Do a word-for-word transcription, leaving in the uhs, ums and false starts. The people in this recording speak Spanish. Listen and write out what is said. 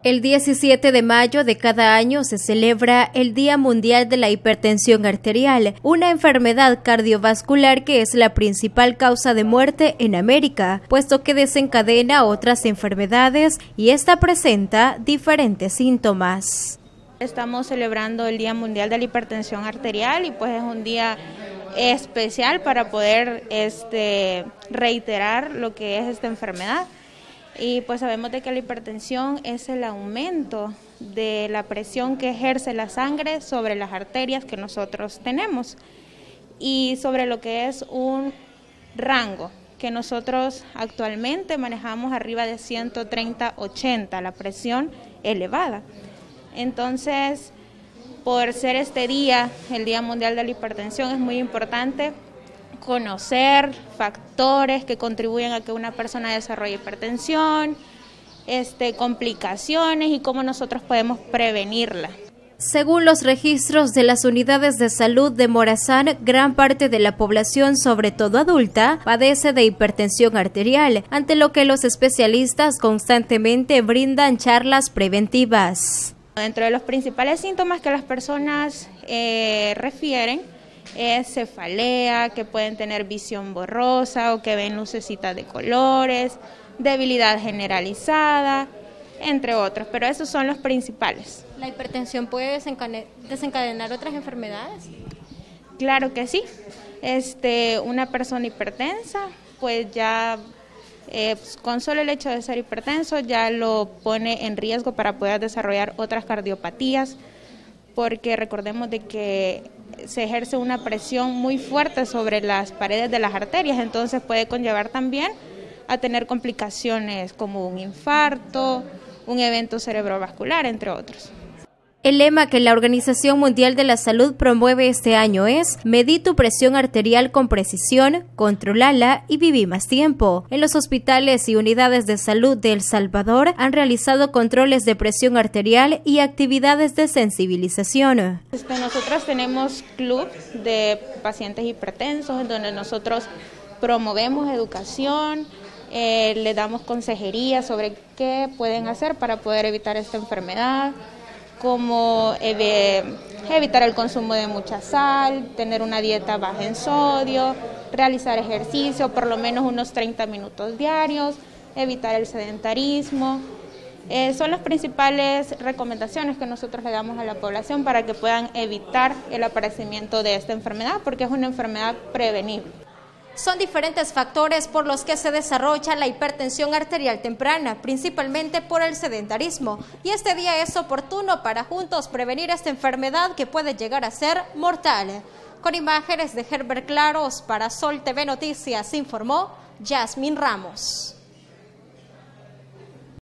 El diecisiete de mayo de cada año se celebra el Día Mundial de la Hipertensión Arterial, una enfermedad cardiovascular que es la principal causa de muerte en América, puesto que desencadena otras enfermedades y esta presenta diferentes síntomas. Estamos celebrando el Día Mundial de la Hipertensión Arterial y pues es un día especial para poder este, reiterar lo que es esta enfermedad. Y pues sabemos de que la hipertensión es el aumento de la presión que ejerce la sangre sobre las arterias que nosotros tenemos y sobre lo que es un rango que nosotros actualmente manejamos arriba de ciento treinta ochenta, la presión elevada. Entonces, por ser este día, el Día Mundial de la Hipertensión, es muy importante conocer factores que contribuyen a que una persona desarrolle hipertensión, este, complicaciones y cómo nosotros podemos prevenirla. Según los registros de las unidades de salud de Morazán, gran parte de la población, sobre todo adulta, padece de hipertensión arterial, ante lo que los especialistas constantemente brindan charlas preventivas. Dentro de los principales síntomas que las personas eh, refieren es cefalea, que pueden tener visión borrosa o que ven lucecitas de colores, debilidad generalizada, entre otros, pero esos son los principales. ¿La hipertensión puede desencadenar otras enfermedades? Claro que sí. Este, una persona hipertensa, pues ya eh, con solo el hecho de ser hipertenso ya lo pone en riesgo para poder desarrollar otras cardiopatías, porque recordemos de que se ejerce una presión muy fuerte sobre las paredes de las arterias, entonces puede conllevar también a tener complicaciones como un infarto, un evento cerebrovascular, entre otros. El lema que la Organización Mundial de la Salud promueve este año es «Medí tu presión arterial con precisión, controlala y viví más tiempo». En los hospitales y unidades de salud de El Salvador han realizado controles de presión arterial y actividades de sensibilización. Este, nosotros tenemos club de pacientes hipertensos en donde nosotros promovemos educación, eh, les damos consejería sobre qué pueden hacer para poder evitar esta enfermedad, como evitar el consumo de mucha sal, tener una dieta baja en sodio, realizar ejercicio por lo menos unos treinta minutos diarios, evitar el sedentarismo. Eh, son las principales recomendaciones que nosotros le damos a la población para que puedan evitar el aparecimiento de esta enfermedad, porque es una enfermedad prevenible. Son diferentes factores por los que se desarrolla la hipertensión arterial temprana, principalmente por el sedentarismo, y este día es oportuno para juntos prevenir esta enfermedad que puede llegar a ser mortal. Con imágenes de Herbert Claros para Sol T V Noticias informó Yasmin Ramos.